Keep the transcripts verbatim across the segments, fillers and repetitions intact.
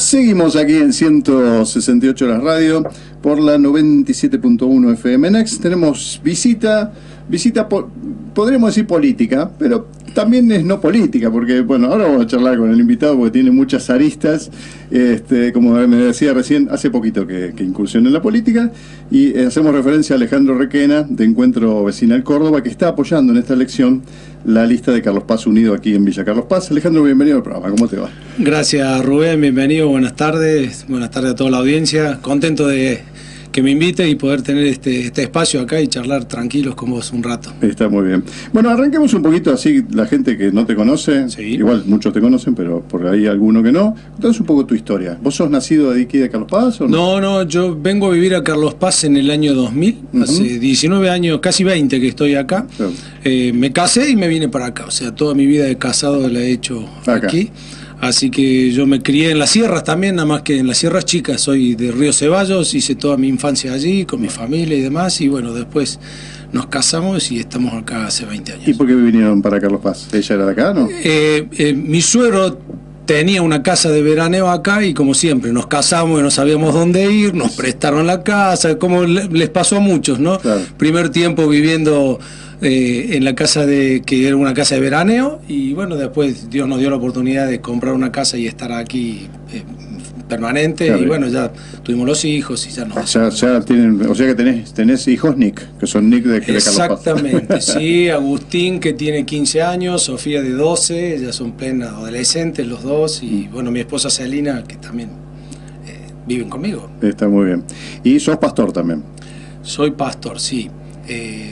Seguimos aquí en ciento sesenta y ocho Horas Radio por la noventa y siete punto uno F M Next. Tenemos visita, visita po podríamos decir política, pero también es no política, porque bueno, ahora vamos a charlar con el invitado porque tiene muchas aristas. Este, como me decía recién, hace poquito que, que incursionó en la política, y eh, hacemos referencia a Alejandro Requena, de Encuentro Vecinal Córdoba, que está apoyando en esta elección la lista de Carlos Paz Unido aquí en Villa Carlos Paz. Alejandro, bienvenido al programa, ¿cómo te va? Gracias, Rubén, bienvenido, buenas tardes, buenas tardes a toda la audiencia, contento de que me invite y poder tener este, este espacio acá y charlar tranquilos con vos un rato. Está muy bien. Bueno, arranquemos un poquito así, la gente que no te conoce, sí. Igual muchos te conocen, pero por ahí alguno que no. Entonces un poco tu historia. ¿Vos sos nacido de aquí de Carlos Paz o no? No, no, yo vengo a vivir a Carlos Paz en el año dos mil, uh-huh. Hace diecinueve años, casi veinte que estoy acá. Claro. Eh, me casé y me vine para acá, o sea, toda mi vida de casado la he hecho acá. Aquí. Así que yo me crié en las sierras también, nada más que en las sierras chicas. Soy de Río Ceballos, hice toda mi infancia allí con mi familia y demás. Y bueno, después nos casamos y estamos acá hace veinte años. ¿Y por qué vinieron para Carlos Paz? ¿Ella era de acá, no? Eh, eh, mi suegro tenía una casa de veraneo acá y como siempre, nos casamos y no sabíamos dónde ir, nos prestaron la casa, como les pasó a muchos, ¿no? Claro. Primer tiempo viviendo eh, en la casa de, que era una casa de veraneo, y bueno, después Dios nos dio la oportunidad de comprar una casa y estar aquí eh, permanente, claro. Y bueno, ya tuvimos los hijos y ya nos... Ya, ya tienen, o sea que tenés, tenés hijos Nick, que son Nick de, de Carlos Paz. Exactamente, sí, Agustín que tiene quince años, Sofía de doce, ya son plenas adolescentes los dos, y bueno, mi esposa Celina que también eh, viven conmigo. Está muy bien. ¿Y sos pastor también? Soy pastor, sí. Eh,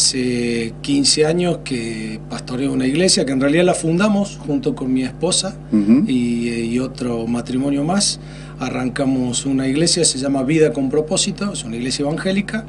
hace quince años que pastoreo una iglesia que en realidad la fundamos junto con mi esposa, uh-huh. y, y otro matrimonio más. Arrancamos una iglesia, se llama Vida con Propósito, es una iglesia evangélica,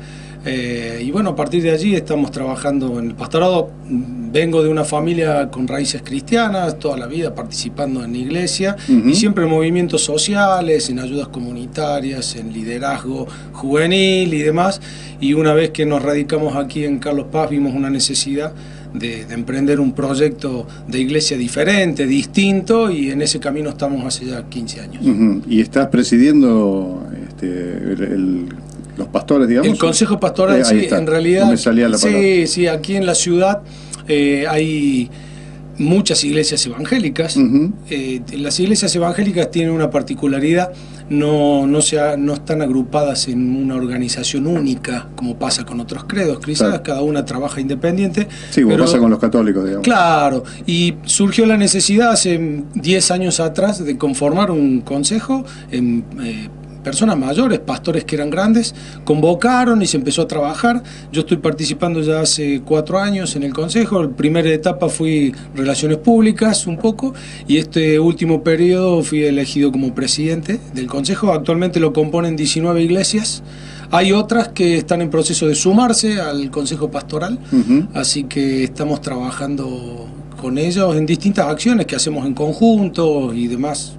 eh, y bueno, a partir de allí estamos trabajando en el pastorado. Vengo de una familia con raíces cristianas, toda la vida participando en la iglesia, uh-huh. y siempre en movimientos sociales, en ayudas comunitarias, en liderazgo juvenil y demás. Y una vez que nos radicamos aquí en Carlos Paz, vimos una necesidad de, de emprender un proyecto de iglesia diferente, distinto, y en ese camino estamos hace ya quince años. Uh-huh. ¿Y estás presidiendo este, el, el, los pastores, digamos? El Consejo Pastoral, eh, sí, en realidad. No me salía la palabra. Sí, sí, aquí en la ciudad eh, hay muchas iglesias evangélicas. Uh-huh. eh, las iglesias evangélicas tienen una particularidad, no, no, se ha, no están agrupadas en una organización única como pasa con otros credos, quizás, claro. Cada una trabaja independiente. Sí, como pero, pasa con los católicos, digamos. Claro, y surgió la necesidad hace diez años atrás de conformar un consejo en eh, personas mayores, pastores que eran grandes, convocaron y se empezó a trabajar. Yo estoy participando ya hace cuatro años en el consejo. La primera etapa fui relaciones públicas un poco, y este último periodo fui elegido como presidente del consejo. Actualmente lo componen diecinueve iglesias. Hay otras que están en proceso de sumarse al consejo pastoral, uh-huh. Así que estamos trabajando con ellos en distintas acciones que hacemos en conjunto y demás.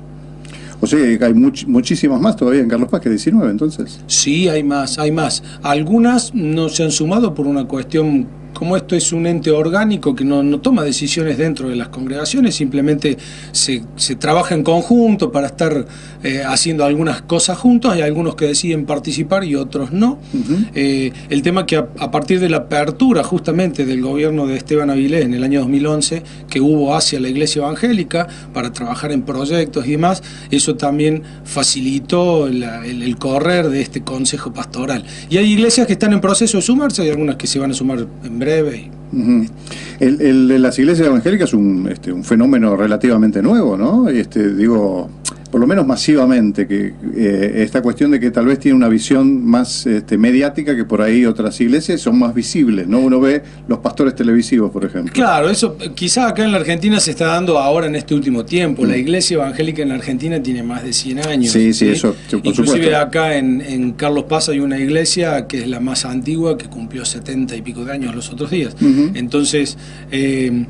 O sea, hay much, muchísimas más todavía en Carlos Paz que diecinueve, entonces. Sí, hay más, hay más. Algunas no se han sumado por una cuestión, como esto es un ente orgánico que no, no toma decisiones dentro de las congregaciones, simplemente se, se trabaja en conjunto para estar eh, haciendo algunas cosas juntos. Hay algunos que deciden participar y otros no. Uh-huh. eh, el tema que a, a partir de la apertura justamente del gobierno de Esteban Avilés en el año dos mil once, que hubo hacia la iglesia evangélica para trabajar en proyectos y demás, eso también facilitó la, el, el correr de este consejo pastoral. Y hay iglesias que están en proceso de sumarse, hay algunas que se van a sumar en breve. Y... Uh-huh. el, el, las iglesias evangélicas es un, este, un fenómeno relativamente nuevo, ¿no? Este, digo, por lo menos masivamente, que eh, esta cuestión de que tal vez tiene una visión más este, mediática que por ahí otras iglesias son más visibles, ¿no? Uno ve los pastores televisivos, por ejemplo. Claro, eso quizás acá en la Argentina se está dando ahora en este último tiempo. Mm. La iglesia evangélica en la Argentina tiene más de cien años. Sí, sí, ¿sí? Eso, por Inclusive supuesto. Acá en, en Carlos Paz hay una iglesia que es la más antigua, que cumplió setenta y pico de años los otros días. Uh-huh. Entonces, eh,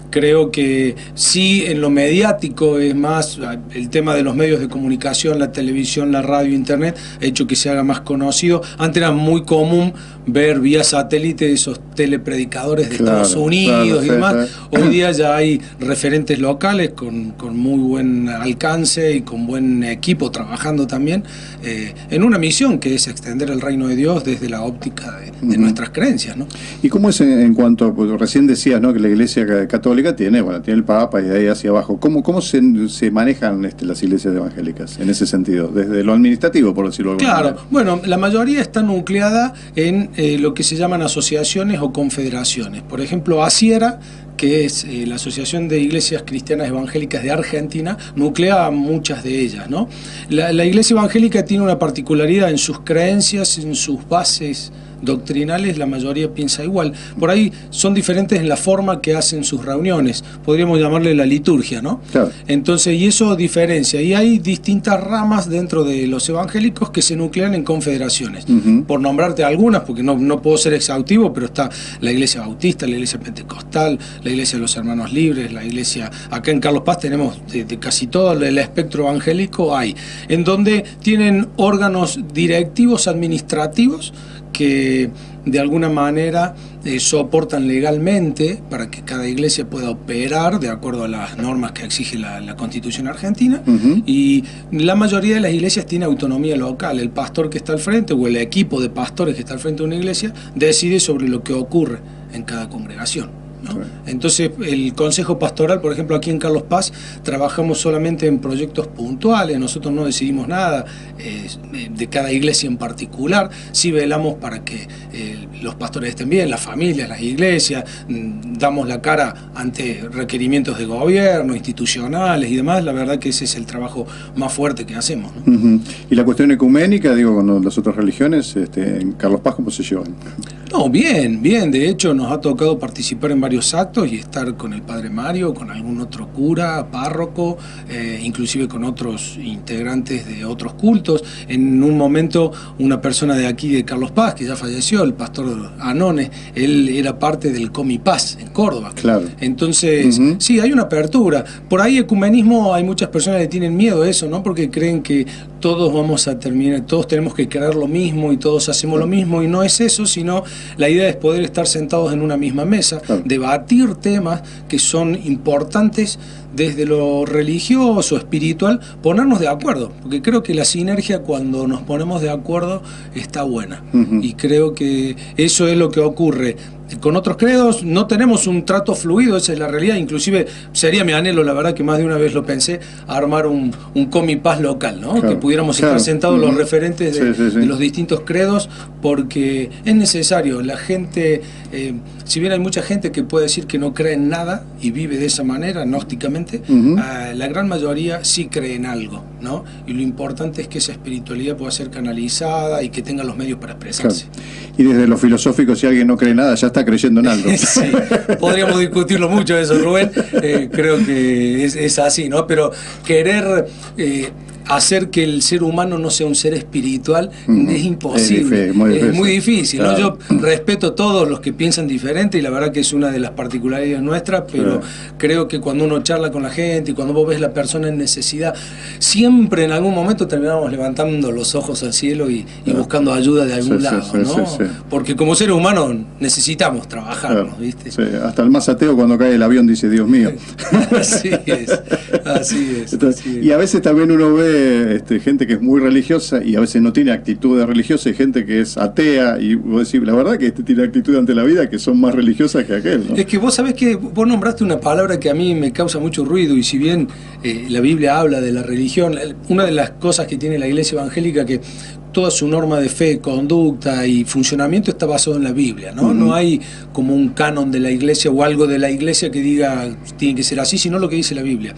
creo que sí, en lo mediático es más el tema de los medios de comunicación, la televisión, la radio, internet, ha hecho que se haga más conocido. Antes era muy común ver vía satélite esos telepredicadores de claro, Estados Unidos claro, y sí, demás. Sí. Hoy día ya hay referentes locales con, con muy buen alcance y con buen equipo trabajando también eh, en una misión que es extender el reino de Dios desde la óptica de, de uh-huh. nuestras creencias, ¿no? ¿Y cómo es en, en cuanto, pues, recién decías, ¿no?, que la Iglesia Católica tiene, bueno, tiene el Papa y de ahí hacia abajo? ¿Cómo, cómo se, se manejan este, las iglesias evangélicas en ese sentido? Desde lo administrativo, por decirlo de alguna Claro, manera. Bueno, la mayoría está nucleada en eh, lo que se llaman asociaciones o confederaciones. Por ejemplo, ASIERA, que es eh, la Asociación de Iglesias Cristianas Evangélicas de Argentina, nuclea a muchas de ellas, ¿no? La, la Iglesia Evangélica tiene una particularidad en sus creencias, en sus bases doctrinales, la mayoría piensa igual. Por ahí son diferentes en la forma que hacen sus reuniones, podríamos llamarle la liturgia, ¿no? Claro. Entonces, y eso diferencia, y hay distintas ramas dentro de los evangélicos que se nuclean en confederaciones. Uh-huh. Por nombrarte algunas, porque no, no puedo ser exhaustivo, pero está la Iglesia Bautista, la Iglesia Pentecostal, la Iglesia de los Hermanos Libres, la Iglesia, acá en Carlos Paz tenemos de, de casi todo el espectro evangélico hay, en donde tienen órganos directivos administrativos que de alguna manera eh, soportan legalmente para que cada iglesia pueda operar de acuerdo a las normas que exige la, la Constitución argentina. Uh-huh. Y la mayoría de las iglesias tiene autonomía local. El pastor que está al frente o el equipo de pastores que está al frente de una iglesia decide sobre lo que ocurre en cada congregación, ¿no? Sí. Entonces el Consejo Pastoral, por ejemplo, aquí en Carlos Paz trabajamos solamente en proyectos puntuales, nosotros no decidimos nada eh, de cada iglesia en particular, sí velamos para que eh, los pastores estén bien, las familias, las iglesias, damos la cara ante requerimientos de gobierno, institucionales y demás. La verdad que ese es el trabajo más fuerte que hacemos, ¿no? Uh-huh. Y la cuestión ecuménica, digo, con las otras religiones, este, en Carlos Paz, ¿cómo se llevan? No, bien, bien, de hecho nos ha tocado participar en varios actos y estar con el Padre Mario, con algún otro cura, párroco, eh, inclusive con otros integrantes de otros cultos. En un momento una persona de aquí de Carlos Paz, que ya falleció, el pastor Anone, él era parte del Comipaz en Córdoba. Claro. Entonces, uh-huh. sí, hay una apertura. Por ahí ecumenismo, hay muchas personas que tienen miedo a eso, ¿no? Porque creen que todos vamos a terminar, todos tenemos que creer lo mismo y todos hacemos lo mismo, y no es eso, sino la idea es poder estar sentados en una misma mesa, claro. debatir temas que son importantes desde lo religioso, espiritual, ponernos de acuerdo, porque creo que la sinergia cuando nos ponemos de acuerdo está buena, uh-huh. y creo que eso es lo que ocurre. Con otros credos no tenemos un trato fluido, esa es la realidad. Inclusive sería mi anhelo, la verdad que más de una vez lo pensé, armar un, un Comipaz local, ¿no? Claro, que pudiéramos claro. estar sentados uh-huh. los referentes de, sí, sí, sí. de los distintos credos, porque es necesario. La gente, eh, si bien hay mucha gente que puede decir que no cree en nada y vive de esa manera, gnósticamente, uh-huh. eh, la gran mayoría sí cree en algo, ¿no? Y lo importante es que esa espiritualidad pueda ser canalizada y que tenga los medios para expresarse. Claro. Y desde lo filosófico, si alguien no cree nada, ya está creyendo en algo. Sí, podríamos discutirlo mucho eso, Rubén. Eh, creo que es, es así, ¿no? Pero querer eh, hacer que el ser humano no sea un ser espiritual mm, es imposible, es, muy difícil, es muy difícil, claro. ¿no? Yo respeto a todos los que piensan diferente y la verdad que es una de las particularidades nuestras, pero claro. creo que cuando uno charla con la gente y cuando vos ves la persona en necesidad, siempre en algún momento terminamos levantando los ojos al cielo y, y buscando ayuda de algún sí, lado, sí, ¿no? Sí, sí. Porque como seres humanos necesitamos trabajar, claro. ¿viste? Sí. Hasta el más ateo cuando cae el avión dice, Dios mío. Así es, así es, Entonces, así es. Y a veces también uno ve Este, gente que es muy religiosa y a veces no tiene actitudes religiosas, y gente que es atea, y vos decís, la verdad que este tiene actitud ante la vida que son más religiosas que aquel, ¿no? Es que vos sabés que vos nombraste una palabra que a mí me causa mucho ruido, y si bien eh, la Biblia habla de la religión, una de las cosas que tiene la Iglesia Evangélica que toda su norma de fe, conducta y funcionamiento está basado en la Biblia, ¿no? Uh-huh. No hay como un canon de la Iglesia o algo de la Iglesia que diga tiene que ser así, sino lo que dice la Biblia.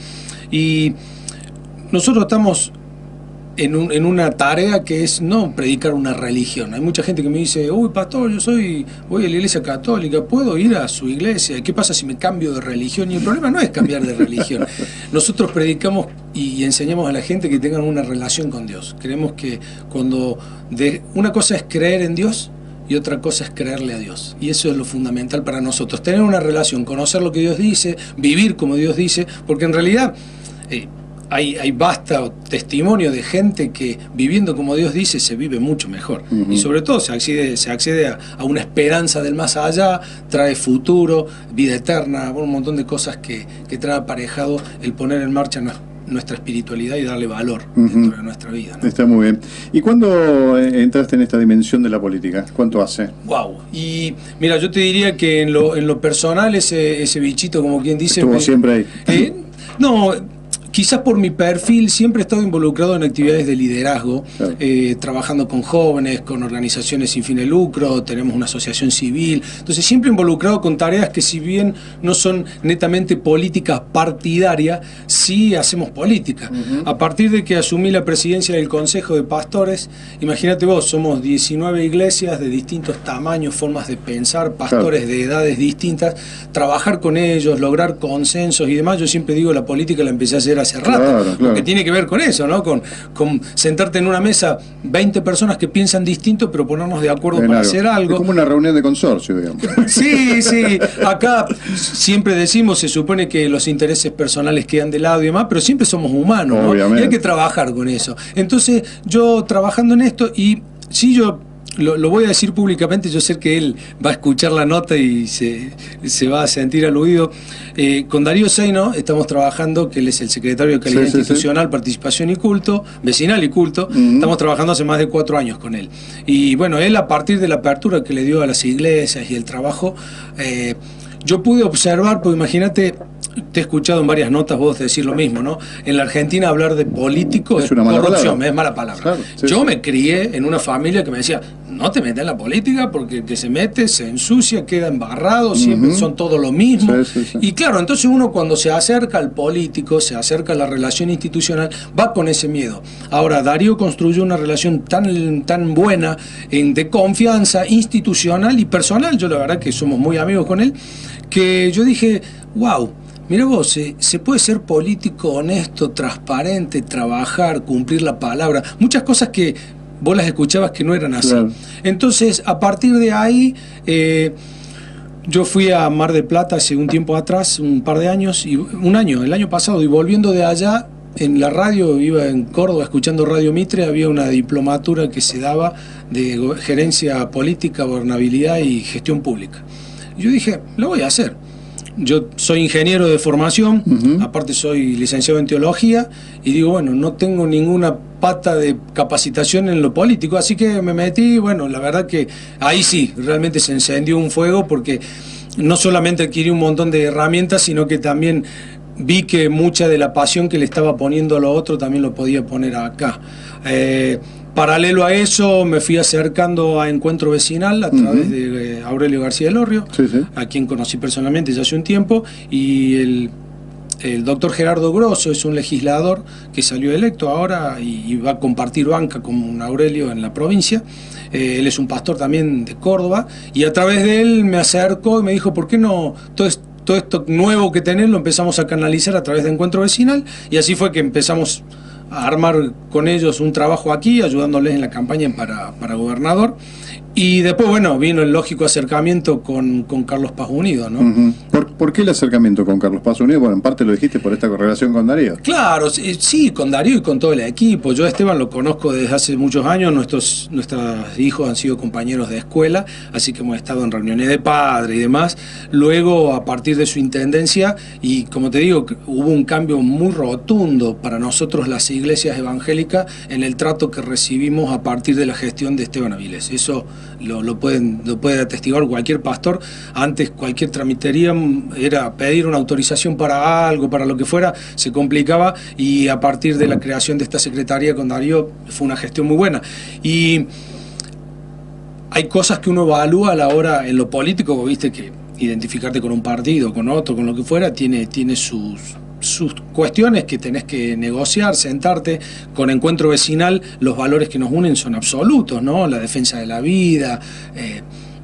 Y nosotros estamos en, un, en una tarea que es no predicar una religión. Hay mucha gente que me dice, uy, pastor, yo soy voy a la iglesia católica, ¿puedo ir a su iglesia? ¿Qué pasa si me cambio de religión? Y el problema no es cambiar de religión. Nosotros predicamos y enseñamos a la gente que tengan una relación con Dios. Creemos que cuando de, una cosa es creer en Dios y otra cosa es creerle a Dios. Y eso es lo fundamental para nosotros, tener una relación, conocer lo que Dios dice, vivir como Dios dice, porque en realidad eh, hay, hay vasta testimonio de gente que viviendo como Dios dice se vive mucho mejor. Uh-huh. Y sobre todo se accede, se accede a, a una esperanza del más allá, trae futuro, vida eterna, un montón de cosas que, que trae aparejado el poner en marcha nuestra nuestra espiritualidad y darle valor uh-huh. dentro de nuestra vida, ¿no? Está muy bien. ¿Y cuándo entraste en esta dimensión de la política? ¿Cuánto hace? Wow. Y mira, yo te diría que en lo, en lo personal ese, ese bichito, como quien dice... Estuvo me, siempre ahí. Eh, no... Quizás por mi perfil siempre he estado involucrado en actividades de liderazgo, claro. eh, trabajando con jóvenes, con organizaciones sin fin de lucro, tenemos una asociación civil, entonces siempre involucrado con tareas que si bien no son netamente políticas partidarias, sí hacemos política. Uh-huh. A partir de que asumí la presidencia del Consejo de Pastores, imagínate vos, somos diecinueve iglesias de distintos tamaños, formas de pensar, pastores claro. de edades distintas, trabajar con ellos, lograr consensos y demás. Yo siempre digo, la política la empecé a hacer hace rato, claro, claro. porque tiene que ver con eso, ¿no? Con, con sentarte en una mesa, veinte personas que piensan distinto, pero ponernos de acuerdo en para algo. hacer algo. Es como una reunión de consorcio, digamos. Sí, sí. Acá siempre decimos, se supone que los intereses personales quedan de lado y demás, pero siempre somos humanos, ¿no? Y hay que trabajar con eso. Entonces, yo trabajando en esto, y sí, yo Lo, lo voy a decir públicamente, yo sé que él va a escuchar la nota y se, se va a sentir aludido. Eh, con Darío Seino estamos trabajando, que él es el secretario de Calidad sí, Institucional, sí, sí. Participación y Culto, Vecinal y Culto. Uh-huh. Estamos trabajando hace más de cuatro años con él. Y bueno, él a partir de la apertura que le dio a las iglesias y el trabajo, eh, yo pude observar, pues imagínate, te he escuchado en varias notas vos decir lo mismo, ¿no? En la Argentina hablar de político es, es una corrupción, mala es mala palabra. Claro, sí, yo sí. me crié en una familia que me decía, no te metas en la política porque el que se mete se ensucia, queda embarrado, siempre uh-huh. son todo lo mismo. Sí, sí, sí. Y claro, entonces uno cuando se acerca al político, se acerca a la relación institucional, va con ese miedo. Ahora, Darío construyó una relación tan, tan buena, en, de confianza institucional y personal, yo la verdad que somos muy amigos con él, que yo dije, wow, mira vos, se, se puede ser político honesto, transparente, trabajar, cumplir la palabra, muchas cosas que vos las escuchabas que no eran así. Claro. Entonces, a partir de ahí, eh, yo fui a Mar del Plata hace un tiempo atrás, un par de años, y un año, el año pasado, y volviendo de allá, en la radio, iba en Córdoba escuchando Radio Mitre, había una diplomatura que se daba de gerencia política, gobernabilidad y gestión pública. Y yo dije, lo voy a hacer. Yo soy ingeniero de formación, uh-huh. aparte soy licenciado en teología, y digo, bueno, no tengo ninguna pata de capacitación en lo político, así que me metí, bueno, la verdad que ahí sí, realmente se encendió un fuego, porque no solamente adquirí un montón de herramientas, sino que también vi que mucha de la pasión que le estaba poniendo a lo otro también lo podía poner acá. Eh, Paralelo a eso, me fui acercando a Encuentro Vecinal a través uh-huh. de eh, Aurelio García Elorrio, sí, sí. a quien conocí personalmente ya hace un tiempo, y el, el doctor Gerardo Grosso es un legislador que salió electo ahora y, y va a compartir banca con Aurelio en la provincia. Eh, él es un pastor también de Córdoba, y a través de él me acercó y me dijo, ¿por qué no todo esto? Todo esto nuevo que tenés lo empezamos a canalizar a través de Encuentro Vecinal, y así fue que empezamos a armar con ellos un trabajo aquí, ayudándoles en la campaña para, para gobernador. Y después, bueno, vino el lógico acercamiento con, con Carlos Paz Unido, ¿no? Uh-huh. ¿Por, ¿Por qué el acercamiento con Carlos Paz Unido? Bueno, en parte lo dijiste por esta correlación con Darío. Claro, sí, sí, con Darío y con todo el equipo. Yo a Esteban lo conozco desde hace muchos años, nuestros, nuestros hijos han sido compañeros de escuela, así que hemos estado en reuniones de padre y demás. Luego, a partir de su intendencia, y como te digo, hubo un cambio muy rotundo para nosotros las iglesias evangélicas en el trato que recibimos a partir de la gestión de Esteban Avilés. Eso Lo, lo, pueden, lo puede atestiguar cualquier pastor. Antes cualquier tramitería era pedir una autorización para algo, para lo que fuera, se complicaba, y a partir de la creación de esta secretaría con Darío fue una gestión muy buena. Y hay cosas que uno evalúa a la hora en lo político, viste que identificarte con un partido, con otro, con lo que fuera, tiene, tiene sus... sus cuestiones que tenés que negociar, sentarte. Con Encuentro Vecinal los valores que nos unen son absolutos, ¿no? La defensa de la vida, eh,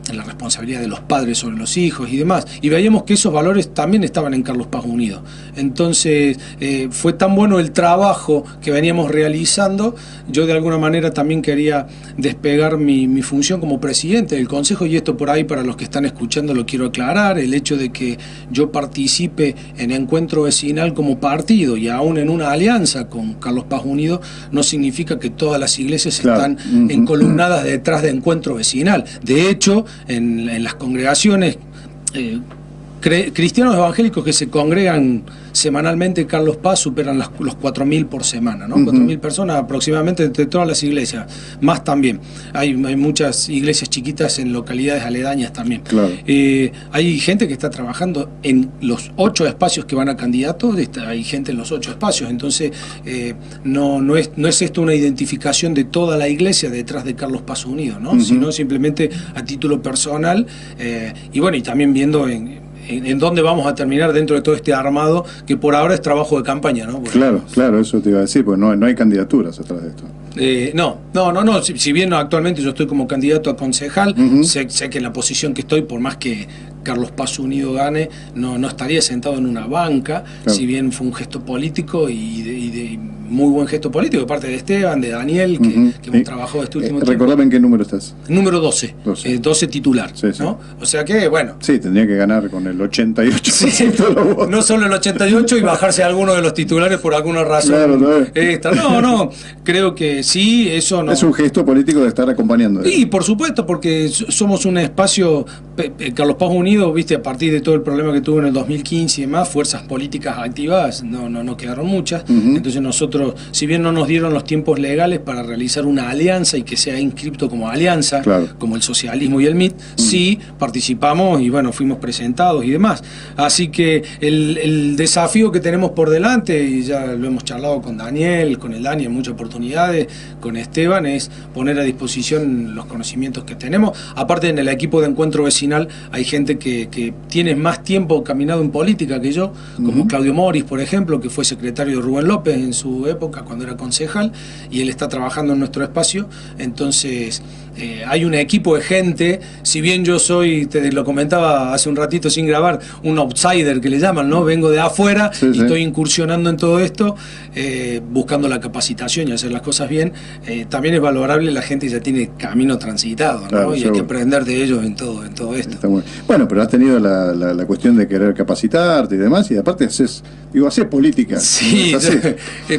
la responsabilidad de los padres sobre los hijos y demás, y veíamos que esos valores también estaban en Carlos Paz Unido. Entonces eh, fue tan bueno el trabajo que veníamos realizando, yo de alguna manera también quería despegar mi, mi función como presidente del Consejo, y esto por ahí para los que están escuchando lo quiero aclarar, el hecho de que yo participe en Encuentro Vecinal como partido y aún en una alianza con Carlos Paz Unido no significa que todas las iglesias claro. están uh-huh. encolumnadas detrás de Encuentro Vecinal. De hecho, en, en las congregaciones eh, cristianos evangélicos que se congregan semanalmente en Carlos Paz superan las, los cuatro mil por semana, ¿no? Uh-huh. cuatro mil personas aproximadamente entre todas las iglesias, más también. Hay, hay muchas iglesias chiquitas en localidades aledañas también. Claro. Eh, hay gente que está trabajando en los ocho espacios que van a candidatos, hay gente en los ocho espacios, entonces eh, no, no, es, no es esto una identificación de toda la iglesia detrás de Carlos Paz Unido, ¿no? Uh-huh. Sino simplemente a título personal, eh, y bueno, y también viendo en En, en dónde vamos a terminar dentro de todo este armado que por ahora es trabajo de campaña, ¿no? Porque claro, claro, eso te iba a decir, porque no, no hay candidaturas atrás de esto. Eh, no, no, no, no. Si, si bien actualmente yo estoy como candidato a concejal, uh-huh. sé, sé que en la posición que estoy, por más que Carlos Paz Unido gane, no, no estaría sentado en una banca, claro. si bien fue un gesto político y de, y de muy buen gesto político de parte de Esteban, de Daniel, que, uh-huh. que hemos trabajado este último eh, tiempo. Recordame en qué número estás. Número doce, doce, eh, doce titular, sí, sí. ¿no? O sea que, bueno. Sí, tendría que ganar con el ochenta y ocho por ciento sí, de los votos. No solo el ochenta y ocho y bajarse a alguno de los titulares por alguna razón. Claro, no, esta. no, no, creo que sí, eso no. Es un gesto político de estar acompañando. Sí, por supuesto, porque somos un espacio, Carlos Paz Unido, viste, a partir de todo el problema que tuvo en el dos mil quince y demás, fuerzas políticas activas, no, no, no quedaron muchas. Uh-huh. Entonces nosotros, si bien no nos dieron los tiempos legales para realizar una alianza y que sea inscripto como alianza, claro. como el socialismo y el M I T, uh-huh. sí participamos y bueno, fuimos presentados y demás. Así que el, el desafío que tenemos por delante, y ya lo hemos charlado con Daniel, con el Dani en muchas oportunidades, con Esteban, es poner a disposición los conocimientos que tenemos. Aparte, en el equipo de Encuentro Vecinal hay gente que, que tiene más tiempo caminado en política que yo, como uh-huh. Claudio Moris, por ejemplo, que fue secretario de Rubén López en su época cuando era concejal, y él está trabajando en nuestro espacio. Entonces eh, hay un equipo de gente, si bien yo soy, te lo comentaba hace un ratito sin grabar, un outsider que le llaman, ¿no? Vengo de afuera sí, y sí. estoy incursionando en todo esto, eh, buscando la capacitación y hacer las cosas bien. Eh, también es valorable la gente que ya tiene camino transitado, ¿no? Claro, y seguro. Hay que aprender de ellos en todo, en todo esto. Está muy... Bueno, pero has tenido la, la, la cuestión de querer capacitarte y demás, y aparte haces, digo, haces política. Sí, ¿no? eh,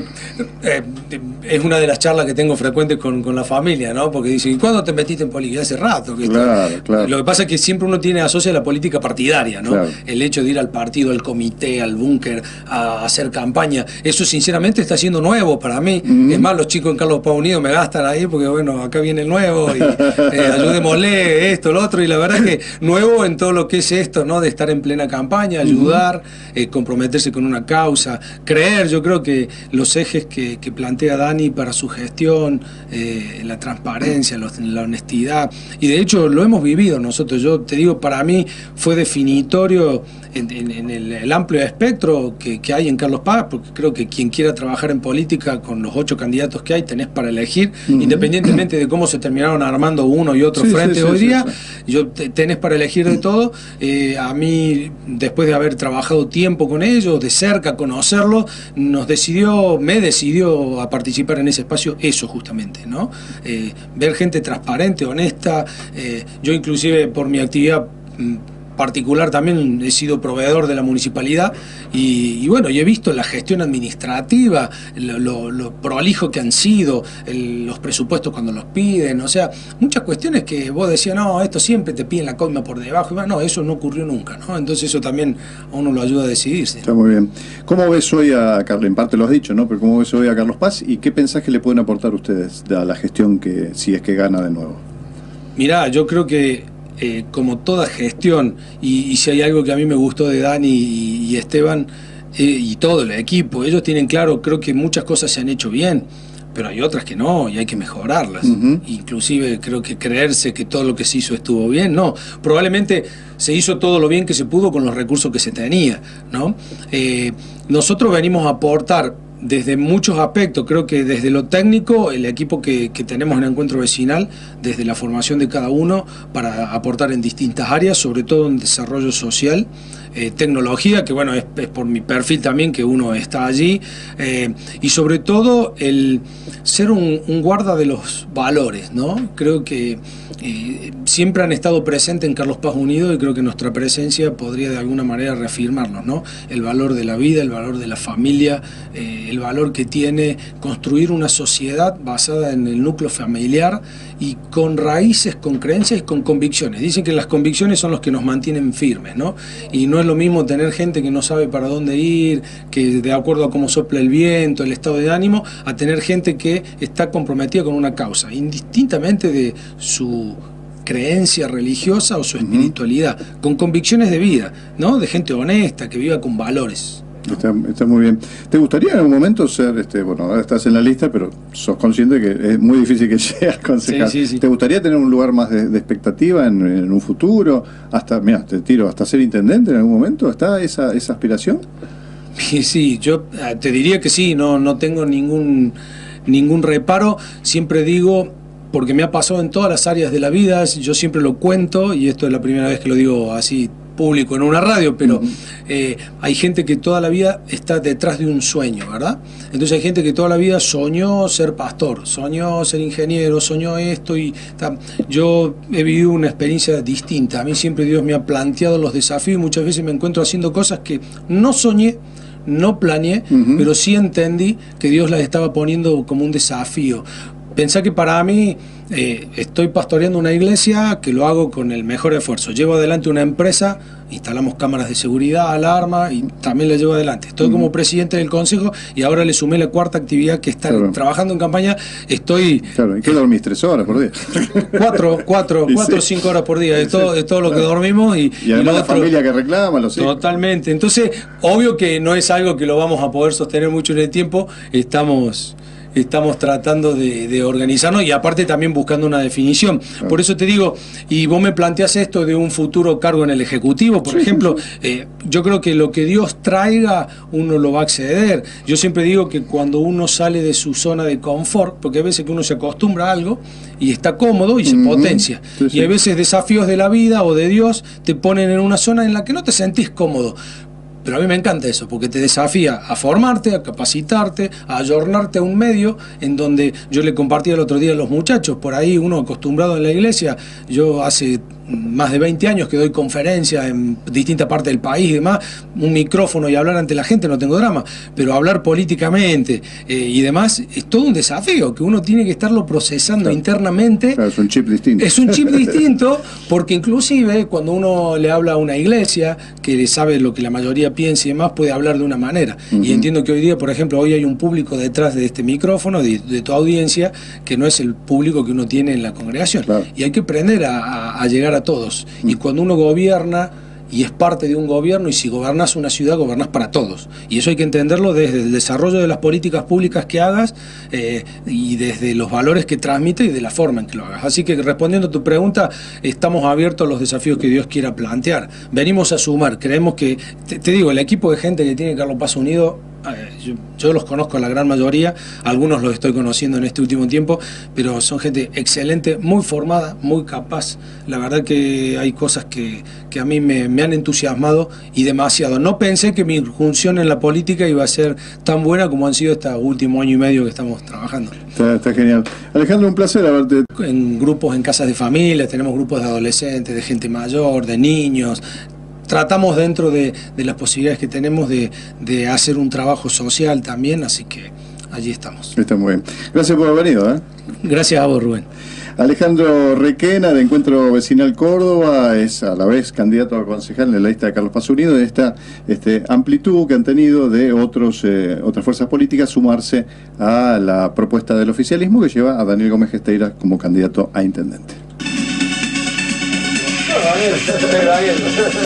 eh, es una de las charlas que tengo frecuentes con, con la familia, ¿no? Porque dicen, ¿cuándo te metiste en política? Hace rato. Que claro, está... claro. Lo que pasa es que siempre uno tiene asocia la política partidaria, ¿no? Claro. El hecho de ir al partido, al comité, al búnker, a hacer campaña, eso sinceramente está siendo nuevo para mí. Uh-huh. Es más, los chicos en Carlos Paz Unido me gastan ahí porque, bueno, acá viene el nuevo y eh, ayudémosle, esto, lo otro, y la verdad es que nuevo en todo lo que es esto, ¿no? De estar en plena campaña, ayudar, uh-huh. eh, comprometerse con una causa, creer. Yo creo que los ejes que, que plantea Dani para su gestión, eh, la transparencia, los, la honestidad, y de hecho lo hemos vivido nosotros. Yo te digo, para mí fue definitorio en, en, en el, el amplio espectro que, que hay en Carlos Paz, porque creo que quien quiera trabajar en política con los ocho candidatos que hay, tenés para elegir, uh-huh. independientemente de cómo se terminaron armando uno y otro sí, frente sí, sí, hoy sí, día, sí. yo te, tenés para elegir de todo. Eh, a mí, después de haber trabajado tiempo con ellos, de cerca, conocerlo, nos decidió, me decidió a participar en ese espacio, eso justamente, ¿no? Eh, ver gente transparente, honesta. Eh, yo inclusive por mi actividad particular también he sido proveedor de la municipalidad y, y bueno, y he visto la gestión administrativa, lo, lo, lo prolijo que han sido, el, los presupuestos cuando los piden, o sea, muchas cuestiones que vos decías, no, esto siempre te piden la coima por debajo, y bueno, no, eso no ocurrió nunca, ¿no? Entonces eso también a uno lo ayuda a decidirse. Está muy bien. ¿Cómo ves hoy a Carlos? En parte lo has dicho, ¿no? Pero ¿cómo ves hoy a Carlos Paz y qué pensás que le pueden aportar ustedes a la gestión que si es que gana de nuevo? Mirá, yo creo que Eh, como toda gestión, y, y si hay algo que a mí me gustó de Dani y, y Esteban eh, y todo el equipo, ellos tienen claro, creo que muchas cosas se han hecho bien, pero hay otras que no y hay que mejorarlas. Uh-huh. Inclusive creo que creerse que todo lo que se hizo estuvo bien, no, probablemente se hizo todo lo bien que se pudo con los recursos que se tenía, ¿no? Eh, nosotros venimos a aportar desde muchos aspectos. Creo que desde lo técnico, el equipo que, que tenemos en Encuentro Vecinal, desde la formación de cada uno para aportar en distintas áreas, sobre todo en desarrollo social, eh, tecnología, que bueno, es, es por mi perfil también que uno está allí, eh, y sobre todo el ser un, un guarda de los valores, ¿no? Creo que eh, siempre han estado presentes en Carlos Paz Unido, y creo que nuestra presencia podría de alguna manera reafirmarnos, ¿no? El valor de la vida, el valor de la familia, eh, el valor que tiene construir una sociedad basada en el núcleo familiar y con raíces, con creencias y con convicciones. Dicen que las convicciones son los que nos mantienen firmes, ¿no? Y no es lo mismo tener gente que no sabe para dónde ir, que de acuerdo a cómo sopla el viento, el estado de ánimo, a tener gente que está comprometida con una causa, indistintamente de su creencia religiosa o su espiritualidad, uh-huh. con convicciones de vida, ¿no? De gente honesta, que viva con valores. Está, está muy bien. ¿Te gustaría en algún momento ser, este, bueno, ahora estás en la lista, pero sos consciente de que es muy difícil que seas concejal? Sí, sí, sí. ¿Te gustaría tener un lugar más de, de expectativa en, en un futuro? Hasta, mira, te tiro, hasta ser intendente en algún momento. ¿Está esa, esa aspiración? Sí, sí, yo te diría que sí, no, no tengo ningún, ningún reparo. Siempre digo, porque me ha pasado en todas las áreas de la vida, yo siempre lo cuento, y esto es la primera vez que lo digo así público en una radio, pero uh-huh. eh, hay gente que toda la vida está detrás de un sueño, ¿verdad? Entonces hay gente que toda la vida soñó ser pastor, soñó ser ingeniero, soñó esto, y ta, yo he vivido una experiencia distinta. A mí siempre Dios me ha planteado los desafíos, y muchas veces me encuentro haciendo cosas que no soñé, no planeé, uh-huh. pero sí entendí que Dios las estaba poniendo como un desafío. Pensá que para mí eh, estoy pastoreando una iglesia que lo hago con el mejor esfuerzo. Llevo adelante una empresa, instalamos cámaras de seguridad, alarma, y también la llevo adelante. Estoy uh-huh. como presidente del consejo, y ahora le sumé la cuarta actividad, que está claro. trabajando en campaña. Estoy... Claro, ¿y qué dormís? ¿Tres horas por día? Cuatro, cuatro, cuatro o sí. cinco horas por día. Es todo, es todo lo claro. que dormimos. Y, y además y la otro, familia que reclama, los hijos. Totalmente. Entonces, obvio que no es algo que lo vamos a poder sostener mucho en el tiempo. Estamos... Estamos tratando de, de organizarnos, y aparte también buscando una definición. Claro. Por eso te digo, y vos me planteás esto de un futuro cargo en el Ejecutivo, por sí, ejemplo, sí, sí. Eh, yo creo que lo que Dios traiga, uno lo va a acceder. Yo siempre digo que cuando uno sale de su zona de confort, porque hay veces que uno se acostumbra a algo y está cómodo y se uh-huh. potencia. Sí, sí. Y hay veces desafíos de la vida o de Dios te ponen en una zona en la que no te sentís cómodo. Pero a mí me encanta eso, porque te desafía a formarte, a capacitarte, a ayornarte a un medio en donde yo le compartí el otro día a los muchachos, por ahí uno acostumbrado en la iglesia, yo hace más de veinte años que doy conferencias en distintas partes del país y demás, un micrófono y hablar ante la gente no tengo drama, pero hablar políticamente eh, y demás es todo un desafío que uno tiene que estarlo procesando claro. internamente. Claro, es un chip distinto. Es un chip distinto, porque inclusive cuando uno le habla a una iglesia que sabe lo que la mayoría piensa y demás, puede hablar de una manera. Uh-huh. Y entiendo que hoy día, por ejemplo, hoy hay un público detrás de este micrófono, de, de tu audiencia, que no es el público que uno tiene en la congregación. Claro. Y hay que aprender a, a, a llegar a todos. Y cuando uno gobierna y es parte de un gobierno, y si gobernás una ciudad, gobernás para todos. Y eso hay que entenderlo desde el desarrollo de las políticas públicas que hagas eh, y desde los valores que transmite y de la forma en que lo hagas. Así que respondiendo a tu pregunta, estamos abiertos a los desafíos que Dios quiera plantear. Venimos a sumar, creemos que, te, te digo, el equipo de gente que tiene Carlos Paz Unido, eh, yo, yo los conozco a la gran mayoría, algunos los estoy conociendo en este último tiempo, pero son gente excelente, muy formada, muy capaz. La verdad que hay cosas que, que a mí me, me han entusiasmado y demasiado. No pensé que mi función en la política iba a ser tan buena como han sido este último año y medio que estamos trabajando. Está, está genial. Alejandro, un placer haberte. En grupos, en casas de familia, tenemos grupos de adolescentes, de gente mayor, de niños. Tratamos dentro de, de las posibilidades que tenemos de, de hacer un trabajo social también, así que allí estamos. Está muy bien. Gracias por haber venido. ¿eh? Gracias a vos, Rubén. Alejandro Requena, de Encuentro Vecinal Córdoba, es a la vez candidato a concejal en la lista de Carlos Paz Unido, de esta este, amplitud que han tenido de otros eh, otras fuerzas políticas sumarse a la propuesta del oficialismo que lleva a Daniel Gómez Gesteira como candidato a intendente.